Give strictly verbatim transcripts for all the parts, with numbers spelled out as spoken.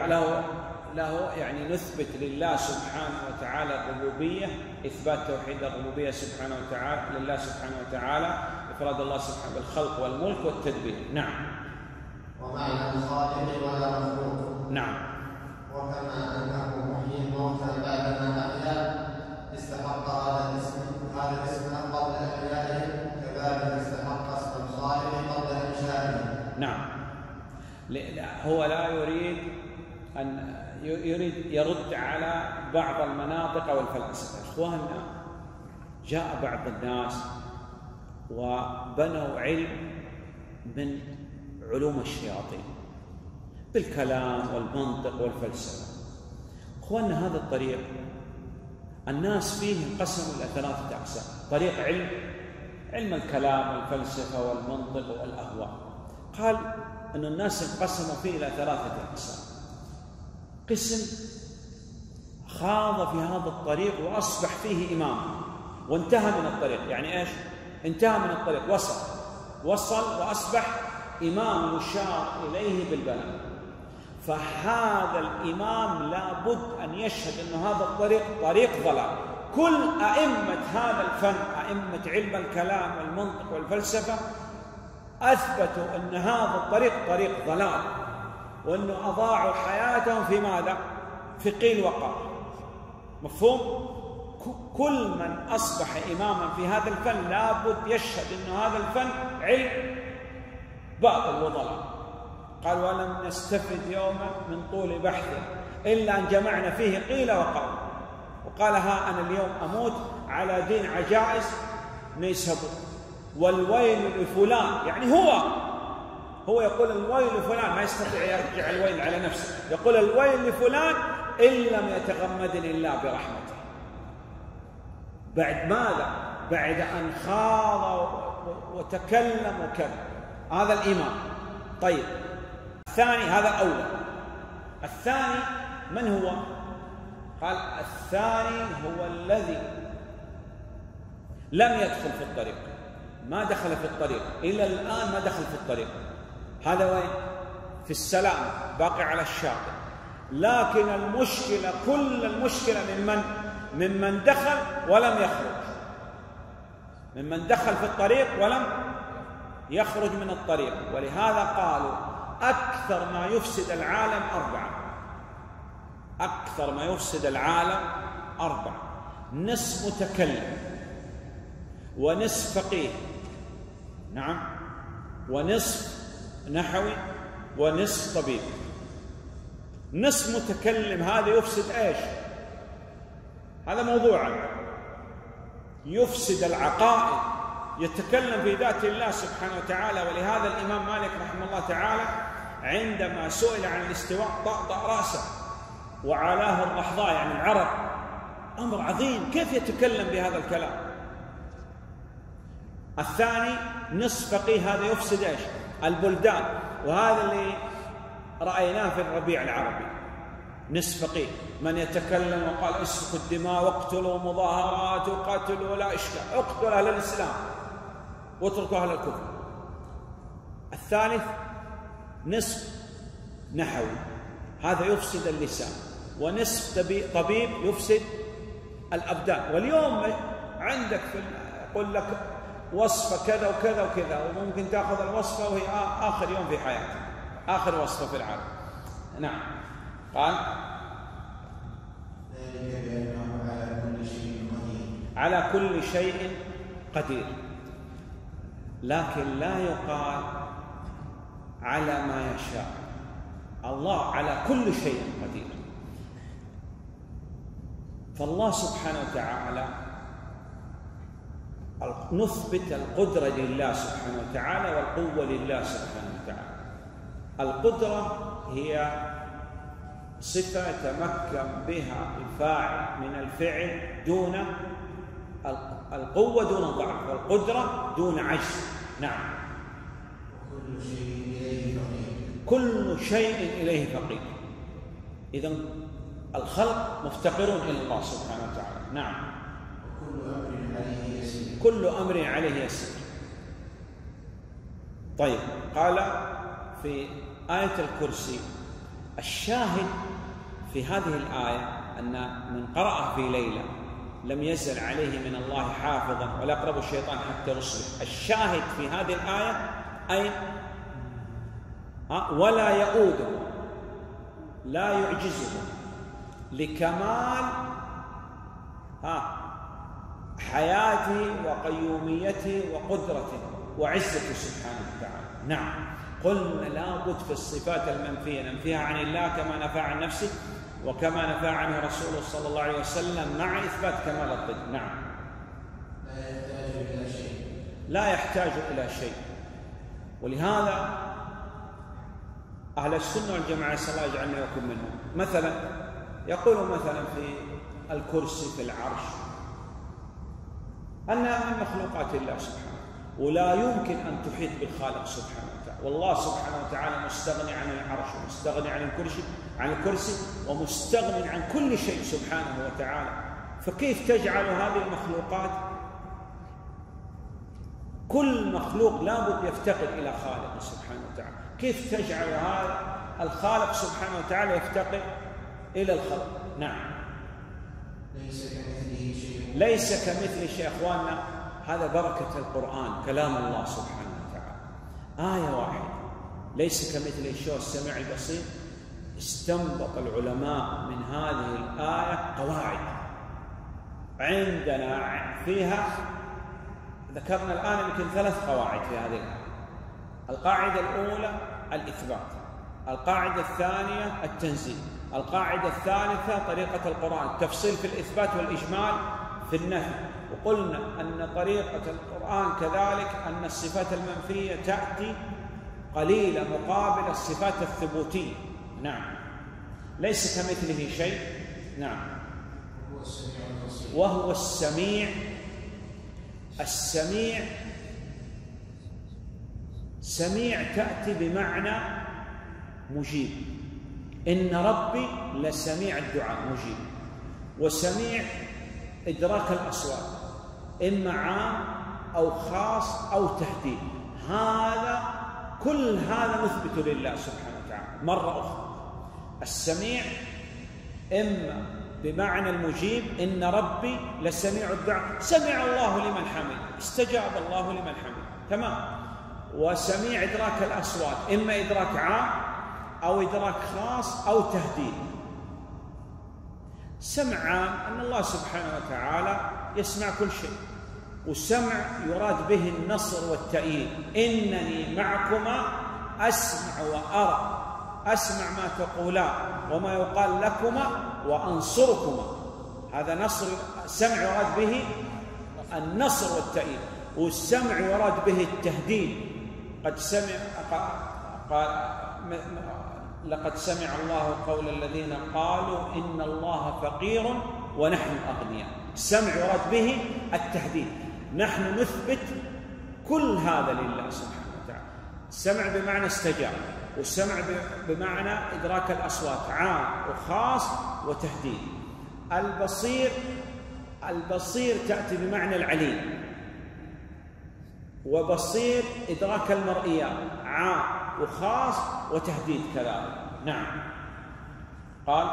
له له يعني نثبت لله سبحانه وتعالى الربوبية، إثبات توحيد الربوبية سبحانه وتعالى لله سبحانه وتعالى، إفراد الله سبحانه بالخلق والملك والتدبير. نعم. ومعنى الخالق ولا مخلوق. نعم. وكما أنه محيي الموتى بعدما أحيا استحق هذا الاسم هذا الاسم قبل إحيائه، كذلك استحق اسم الخالق قبل إنشائه. نعم. هو لا يريد أن يريد يرد على بعض المناطق والفلاسفة. إخواننا، جاء بعض الناس وبنوا علم من علوم الشياطين بالكلام والمنطق والفلسفة. إخواننا، هذا الطريق الناس فيه انقسموا إلى ثلاثة أقسام. طريق علم علم الكلام والفلسفة والمنطق والأهواء، قال أن الناس انقسموا فيه إلى ثلاثة أقسام. قسم خاض في هذا الطريق وأصبح فيه إمام وانتهى من الطريق. يعني إيش؟ انتهى من الطريق، وصل وصل وأصبح إمام يشار إليه بالبلاء. فهذا الإمام لا بد أن يشهد أن هذا الطريق طريق ضلال. كل أئمة هذا الفن، أئمة علم الكلام والمنطق والفلسفة، أثبتوا أن هذا الطريق طريق ضلال، وأنه أضاعوا حياتهم في ماذا؟ في قيل وقال. مفهوم؟ كل من أصبح إماما في هذا الفن لابد يشهد أن هذا الفن علم باطل وضلال. قال: ولم نستفد يوما من طول بحثه إلا أن جمعنا فيه قيل وقال. وقال: ها أنا اليوم أموت على دين عجائز نيسابور، والويل لفلان. يعني هو هو يقول الويل لفلان، ما يستطيع يرجع الويل على نفسه، يقول الويل لفلان إن لم يتغمدني الله برحمته. بعد ماذا؟ بعد أن خاض وتكلم وكذا. هذا الإمام. طيب، الثاني، هذا أول. الثاني من هو؟ قال: الثاني هو الذي لم يدخل في الطريق، ما دخل في الطريق إلى الآن، ما دخل في الطريق. هذا وين؟ في السلام، باقي على الشاطئ. لكن المشكلة، كل المشكلة ممن ممن دخل ولم يخرج، ممن دخل في الطريق ولم يخرج من الطريق. ولهذا قالوا أكثر ما يفسد العالم أربعة. أكثر ما يفسد العالم أربعة: نصف متكلم، ونصف فقيه، نعم، ونصف نحوي، ونصف طبيب. نصف متكلم هذا يفسد ايش؟ هذا موضوعا. يفسد العقائد، يتكلم في ذات الله سبحانه وتعالى. ولهذا الإمام مالك رحمه الله تعالى عندما سئل عن الاستواء طأطأ رأسه وعلاه الرحضاء، يعني العرب. أمر عظيم، كيف يتكلم بهذا الكلام؟ الثاني نصف فقيه، هذا يفسد ايش؟ البلدان. وهذا اللي رأيناه في الربيع العربي. نصف فقيه من يتكلم وقال: اسفكوا الدماء واقتلوا مظاهرات وقاتلوا، لا إشكال، اقتلوا أهل الإسلام واتركوا أهل الكفر. الثالث نصف نحوي، هذا يفسد اللسان. ونصف طبيب يفسد الأبدان. واليوم عندك في يقول لك وصفة كذا وكذا وكذا، وممكن تأخذ الوصفة وهي آخر يوم في حياتك، آخر وصفة في العالم. نعم. قال: على كل شيء قدير. على كل شيء قدير، لكن لا يقال على ما يشاء. الله على كل شيء قدير. فالله سبحانه وتعالى نثبت القدرة لله سبحانه وتعالى والقوة لله سبحانه وتعالى. القدرة هي صفة يتمكن بها الفاعل من الفعل دون القوة، دون ضعف، والقدرة دون عجز. نعم. كل شيء إليه فقير. كل شيء إليه فقير. إذن الخلق مفتقرون إلى الله سبحانه وتعالى. نعم. وكل أمر عليه يسير. كل أمر عليه يسير. طيب، قال في آية الكرسي: الشاهد في هذه الآية أن من قرأ في ليلة لم يزل عليه من الله حافظا ولا يقرب الشيطان حتى يصبح. الشاهد في هذه الآية أي ولا يؤوده، لا يعجزه، لكمال ها حياته وقيوميته وقدرته وعزته سبحانه وتعالى. نعم، قلنا لابد في الصفات المنفية ننفيها عن الله كما نفى عن نفسه وكما نفى عنه رسوله صلى الله عليه وسلم، مع إثبات كمال الضد. نعم، لا يحتاج إلى شيء، لا يحتاج إلى شيء. ولهذا أهل السنة والجماعة صلى الله يجعلنا ويكون منهم، مثلا يقول مثلا في الكرسي في العرش أنها من مخلوقات الله سبحانه، ولا يمكن أن تحيط بالخالق سبحانه وتعالى، والله سبحانه وتعالى مستغني عن العرش ومستغني عن الكرسي عن الكرسي ومستغني عن كل شيء سبحانه وتعالى. فكيف تجعل هذه المخلوقات، كل مخلوق لابد يفتقر إلى خالق سبحانه وتعالى، كيف تجعل هذا الخالق سبحانه وتعالى يفتقر إلى الخلق؟ نعم، ليس كمثله شيء، ليس كمثل شيء. أخواننا، هذا بركة القرآن، كلام الله سبحانه وتعالى، آية واحدة ليس كمثله شيء السميع البصير. استنبط العلماء من هذه الآية قواعد عندنا فيها، ذكرنا الآن يمكن ثلاث قواعد في هذه الآية. القاعدة الأولى الإثبات، القاعدة الثانية التنزيل، القاعدة الثالثة طريقة القرآن، التفصيل في الإثبات والإجمال في النفي. وقلنا أن طريقة القرآن كذلك أن الصفات المنفية تأتي قليلة مقابل الصفات الثبوتية. نعم، ليس كمثله شيء. نعم، وهو السميع. السميع سميع تأتي بمعنى مجيب، إن ربي لسميع الدعاء مجيب. وسميع إدراك الأصوات، إما عام أو خاص أو تهديد. هذا كل هذا مثبت لله سبحانه وتعالى. مرة أخرى السميع إما بمعنى المجيب، إن ربي لسميع الدعاء، سمع الله لمن حمده، استجاب الله لمن حمده، تمام. وسميع إدراك الأصوات، إما إدراك عام أو إدراك خاص أو تهديد. سمع عام أن الله سبحانه وتعالى يسمع كل شيء، والسمع يراد به النصر والتأييد، إنني معكما أسمع وأرى، أسمع ما تقولان وما يقال لكما وأنصركما. هذا نصر. السمع يراد به النصر والتأييد، والسمع يراد به التهديد. قد سمع قال لقد سمع الله قول الذين قالوا إن الله فقير ونحن أغنياء. السمع يراد به التهديد. نحن نثبت كل هذا لله سبحانه وتعالى. السمع بمعنى استجاب، والسمع بمعنى إدراك الأصوات، عام وخاص وتهديد. البصير، البصير تأتي بمعنى العليم، وبصير إدراك المرئيات، عام وخاص وتهديد كذلك. نعم، قال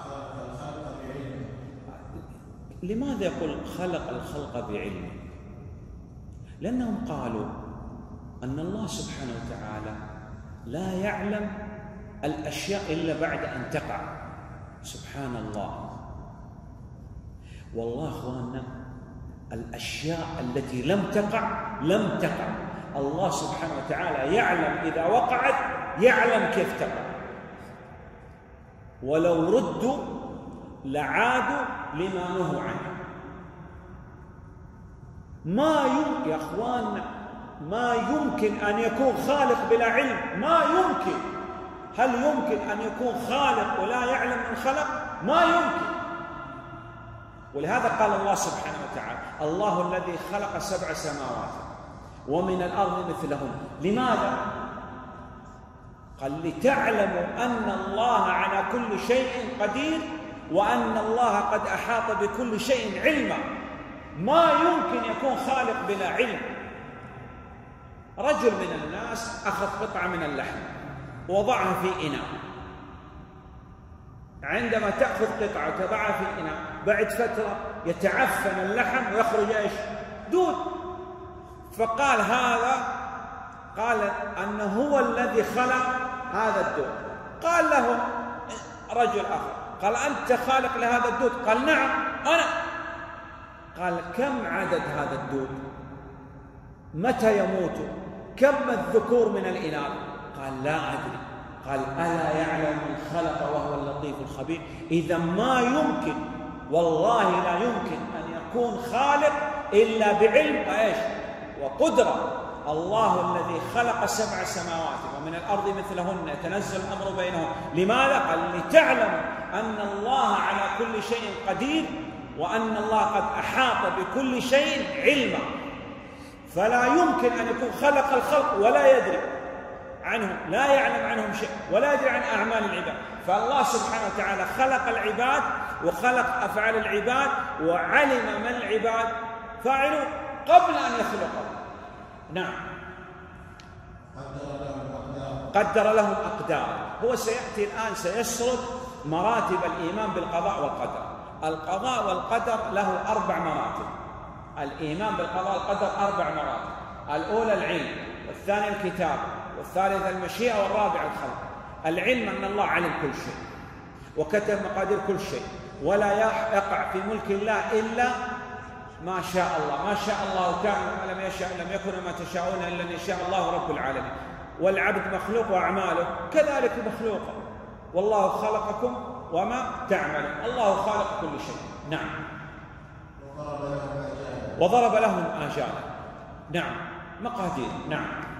لماذا يقول خلق الخلق بعلمه؟ لأنهم قالوا أن الله سبحانه وتعالى لا يعلم الأشياء إلا بعد أن تقع. سبحان الله. والله أخواننا، الأشياء التي لم تقع لم تقع. الله سبحانه وتعالى يعلم إذا وقعت، يعلم كيف تقع. ولو ردوا لعادوا لما نهوا عنه. ما يمكن يا أخواننا، ما يمكن أن يكون خالق بلا علم، ما يمكن. هل يمكن أن يكون خالق ولا يعلم من خلق؟ ما يمكن. ولهذا قال الله سبحانه وتعالى: الله الذي خلق سبع سماوات ومن الأرض مثلهن. لماذا؟ قال لتعلموا أن الله على كل شيء قدير، وأن الله قد أحاط بكل شيء علما. ما يمكن يكون خالق بلا علم. رجل من الناس أخذ قطعة من اللحم ووضعها في إناء، عندما تأخذ قطعة وتضعها في الإناء بعد فترة يتعفن اللحم ويخرج إيش؟ دود. فقال هذا، قال أنه هو الذي خلق هذا الدود. قال له رجل آخر، قال أنت خالق لهذا الدود؟ قال نعم أنا. قال كم عدد هذا الدود؟ متى يموت؟ كم الذكور من الإناث؟ قال لا أدري. قال ألا يعلم من خلق وهو اللطيف الخبير؟ إذا ما يمكن، والله لا يمكن أن يكون خالق إلا بعلم وإيش؟ وقدرة. الله الذي خلق سبع سماوات ومن الأرض مثلهن يتنزل الأمر بينهم. لماذا؟ قال لتعلموا أن الله على كل شيء قدير وأن الله قد أحاط بكل شيء علما. فلا يمكن أن يكون خلق الخلق ولا يدري عنهم، لا يعلم عنهم شيء ولا يدري عن أعمال العباد. فالله سبحانه وتعالى خلق العباد وخلق أفعال العباد وعلم ما العباد فاعلوا قبل أن يخلقهم. نعم. قدر لهم أقدار. هو سيأتي الآن سيسرد مراتب الإيمان بالقضاء والقدر. القضاء والقدر له أربع مراتب. الإيمان بالقضاء والقدر أربع مراتب. الأولى العلم، والثانية الكتاب، والثالثة المشيئة، والرابعة الخلق. العلم أن الله علم كل شيء وكتب مقادير كل شيء، ولا يقع في ملك الله إلا ما شاء الله. ما شاء الله كان وما لم يشاء لم يكن وما تشاءون إلا أن يشاء الله رب العالمين. والعبد مخلوق وأعماله كذلك مخلوقة. والله خلقكم وما تعملون. الله خالق كل شيء. نعم. وضرب لهم آجالا. نعم، مقادير. نعم.